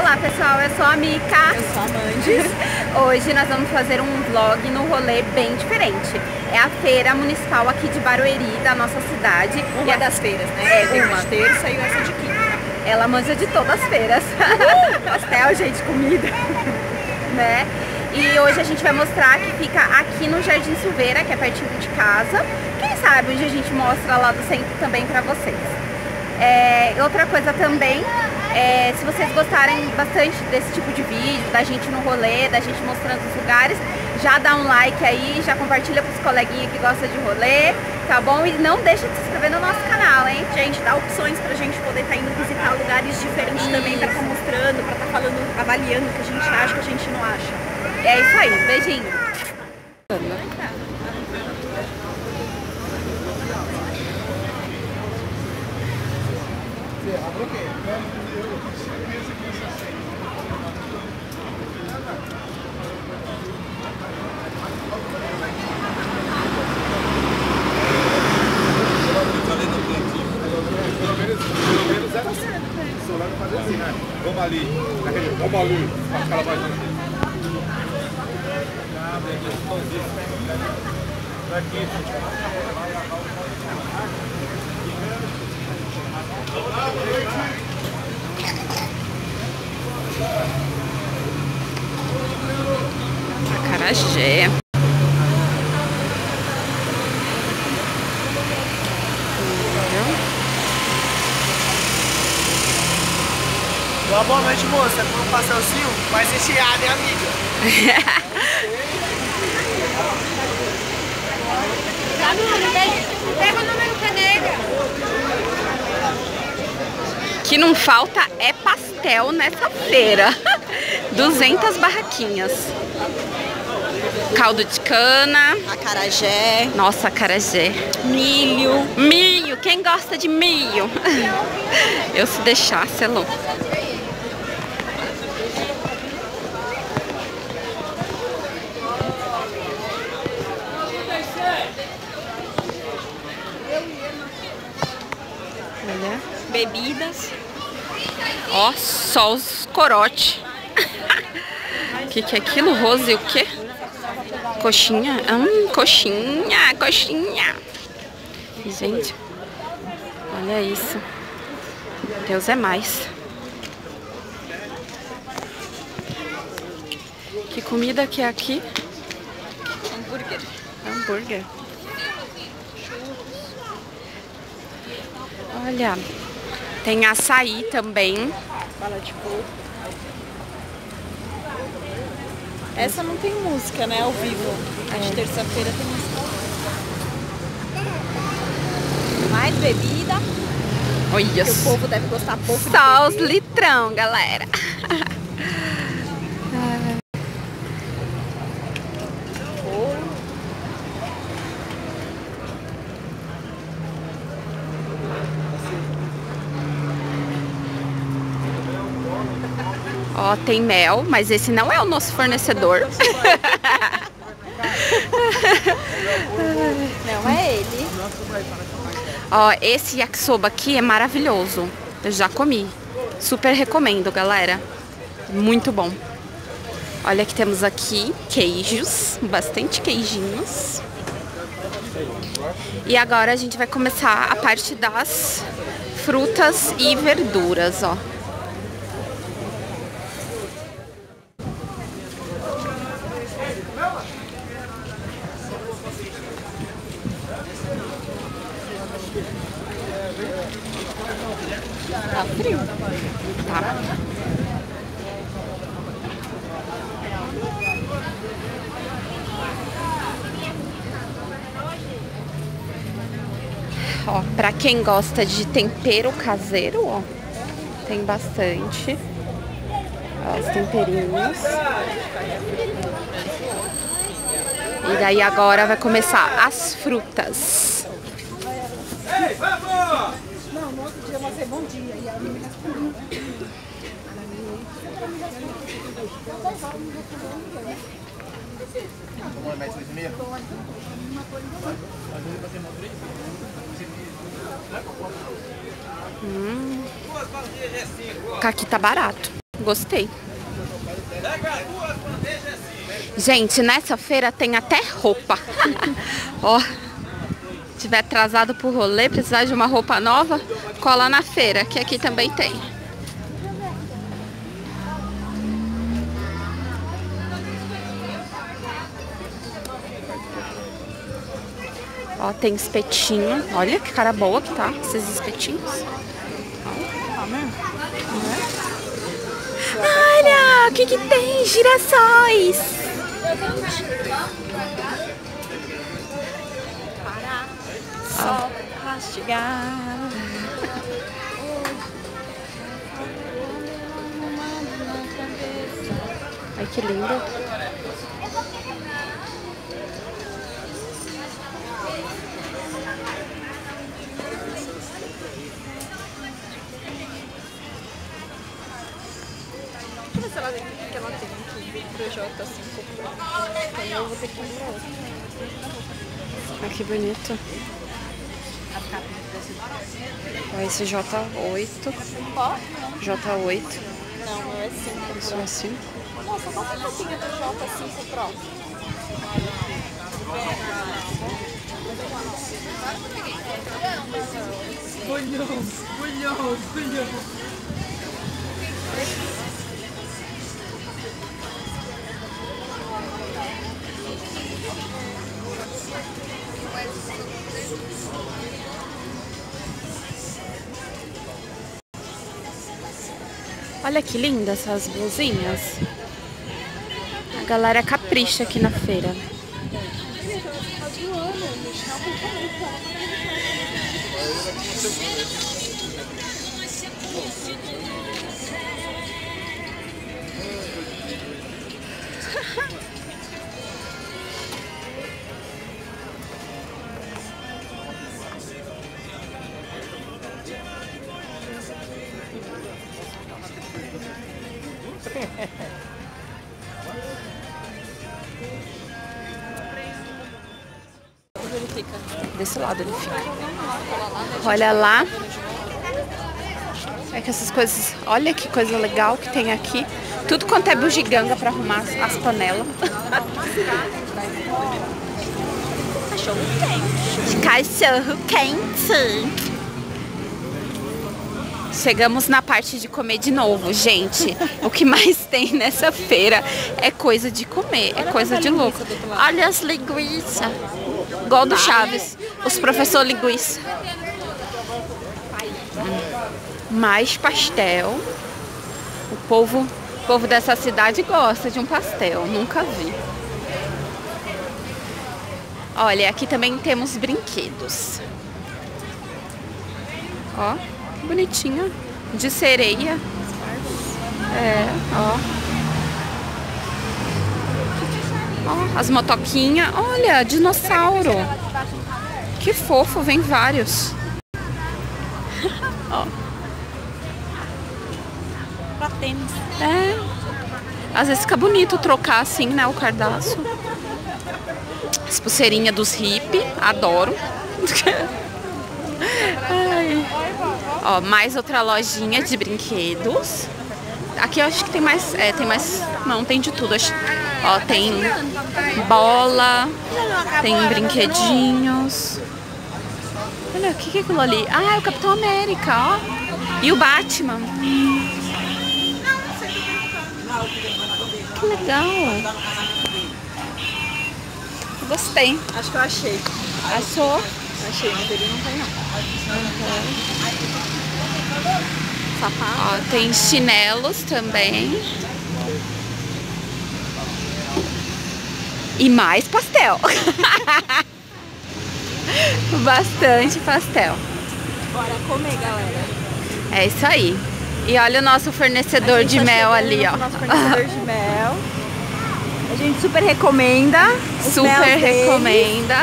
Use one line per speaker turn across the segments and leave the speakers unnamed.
Olá pessoal, eu sou a Mica.
Eu sou a Mandes.
Hoje nós vamos fazer um vlog no rolê bem diferente. É a feira municipal aqui de Barueri, da nossa cidade.
Uma das feiras, né? Tem uma de terça e essa de quinta.
Ela manja de todas as feiras. Pastel, gente, comida. Né? E hoje a gente vai mostrar que fica aqui no Jardim Silveira, que é pertinho de casa. Quem sabe hoje a gente mostra lá do centro também pra vocês. Outra coisa também, se vocês gostarem bastante desse tipo de vídeo, da gente no rolê, da gente mostrando os lugares, já dá um like aí, já compartilha com os coleguinhas que gostam de rolê, tá bom? E não deixa de se inscrever no nosso canal, hein?
Gente, dá opções pra gente poder estar indo visitar lugares diferentes também, pra estar mostrando, pra estar falando, avaliando o que a gente acha, o que a gente não acha.
É isso aí, beijinho!
Vamos ali. Vamos ali. Aquela vai. Aqui.
Acarajé.
Boa noite, moça. Como um pastelzinho, mais recheado, hein, amiga?
Pega o número canega. Que não falta é pastel nessa feira. 200 barraquinhas. Caldo de cana.
Acarajé.
Nossa, acarajé.
Milho.
Milho. Quem gosta de milho? Eu se deixasse, é louco. Olha.
Bebidas.
Ó, só os corote. Que é aquilo? Rose o quê? Coxinha? Coxinha, coxinha. Gente, olha isso. Deus é mais. Que comida que é aqui?
Hambúrguer.
Hambúrguer. Olha, tem açaí também.
Bala de coco. Essa não tem música, né, ao vivo. A de terça-feira tem música. Mais bebida.
Olha,
Que o povo deve gostar pouco de
só os
bebida.
litrão, galera. Ó, tem mel, mas esse não é o nosso fornecedor.
Não é ele.
Ó, esse yakisoba aqui é maravilhoso. Eu já comi. Super recomendo, galera. Muito bom. Olha que temos aqui queijos, bastante queijinhos. E agora a gente vai começar a parte das frutas e verduras, ó.
Tá frio.
Tá. Ó, pra quem gosta de tempero caseiro, ó, tem bastante. Ó, os temperinhos. E daí agora vai começar as frutas.
Ei, vamos!
Não, no outro dia eu vou dizer bom dia. E a menina respondeu.
Mais 2,5?
Aqui tá barato. Gostei. Gente, nessa feira tem até roupa. Ó, tiver atrasado pro rolê, precisar de uma roupa nova, cola na feira, que aqui também tem. Ó, tem espetinho. Olha que cara boa que tá, esses espetinhos. Olha, o que que tem? Girassóis.
Só mastigar.
Ai, que lindo.
Deixa eu ver se ela tem que ela tem aqui. Projota assim, comprou. Então eu vou ter que comprar outra.
Ai, que bonito. Ó, esse J8. J8.
Não, meu é 5.
Isso é 5.
Nossa, qual que é a capinha do J5 Pro?
Olha que linda essas blusinhas. A galera capricha aqui na feira.
Ele fica.
Desse lado ele fica. Olha lá. É que essas coisas... Olha que coisa legal que tem aqui. Tudo quanto é bugiganga pra arrumar as panelas.
Cachorro quente.
Cachorro quente. Chegamos na parte de comer de novo, gente. O que mais tem nessa feira é coisa de comer, é coisa de louco. Olha as linguiças. Igual do Chaves, os professor linguiça. Mais pastel. O povo dessa cidade gosta de um pastel, nunca vi. Olha, aqui também temos brinquedos. Ó, que bonitinho. De sereia. É, ó. Ó, as motoquinhas. Olha, dinossauro. Que fofo, vem vários. Ó.
Pra tênis.
É. Às vezes fica bonito trocar assim, né, o cardaço. As pulseirinhas dos hippies, adoro. Ai. Ó, mais outra lojinha de brinquedos. Aqui eu acho que tem mais, não, tem de tudo. Ó, tem bola, tem brinquedinhos. Olha, o que é aquilo ali? Ah, é o Capitão América, ó. E o Batman. Que legal. Gostei.
Acho que eu achei.
Achou?
Achei, mas ele não tem não. Sapato.
Ó, tem chinelos também. E mais pastel. Bastante pastel.
Bora comer, galera.
É isso aí. E olha o nosso fornecedor de mel ali, ó.
Nosso fornecedor de mel. A gente super recomenda.
Super recomenda.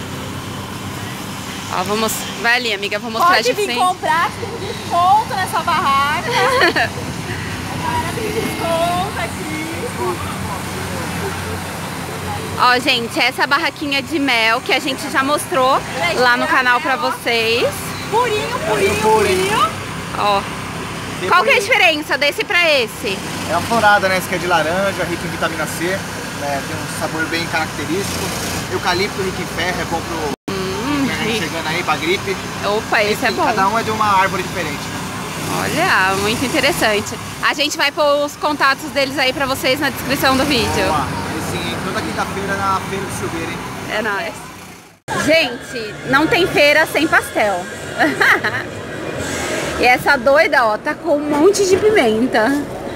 Ó, vamos... Vai ali, amiga, vou mostrar de frente.
Pode vir comprar, tem desconto nessa barraca. A galera tem desconto aqui.
Ó, gente, essa barraquinha de mel que a gente já mostrou lá no canal pra vocês.
Purinho.
Ó. Qual que é a diferença desse pra esse?
É a florada, né? Esse aqui é de laranja, rico em vitamina C, né? Tem um sabor bem característico. Eucalipto rico em ferro, é bom pro... chegando aí pra gripe.
Opa, esse é bom.
Cada um é de uma árvore diferente.
Olha, muito interessante. A gente vai pôr os contatos deles aí pra vocês na descrição do vídeo.
Boa. Esse, toda quinta-feira na Feira do Silveira, hein?
É nóis. Gente, não tem feira sem pastel. E essa doida, ó, tá com um monte de pimenta.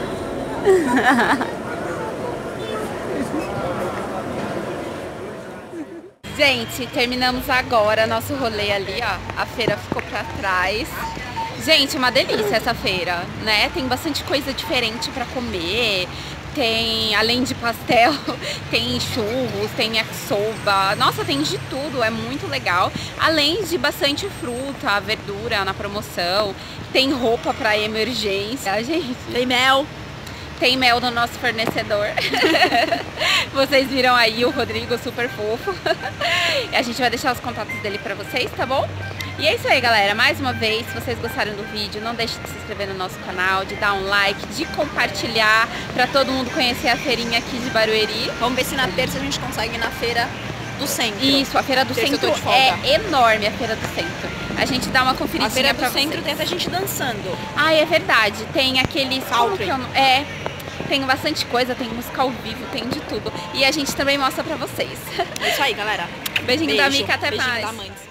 Gente, terminamos agora nosso rolê ali, ó. A feira ficou pra trás. Gente, uma delícia essa feira, né? Tem bastante coisa diferente pra comer. Tem, além de pastel, tem churros, tem yakisoba. Nossa, tem de tudo, é muito legal. Além de bastante fruta, verdura na promoção. Tem roupa pra emergência, gente.
Tem mel.
Tem mel no nosso fornecedor. Vocês viram aí o Rodrigo, super fofo. A gente vai deixar os contatos dele pra vocês, tá bom? E é isso aí, galera. Mais uma vez, se vocês gostaram do vídeo, não deixe de se inscrever no nosso canal, de dar um like, de compartilhar pra todo mundo conhecer a feirinha aqui de Barueri.
Vamos ver se na terça a gente consegue ir na feira do centro.
Isso, a feira do centro é enorme, a feira do centro. A gente dá uma conferidinha
A feira do
pra
centro
vocês.
tenta a gente dançando.
Ah, é verdade. Tem aqueles...
Country.
Tem bastante coisa, tem música ao vivo, tem de tudo. E a gente também mostra pra vocês.
É isso aí, galera.
Beijinho da Mica, até
Beijinho
mais.
da Mães.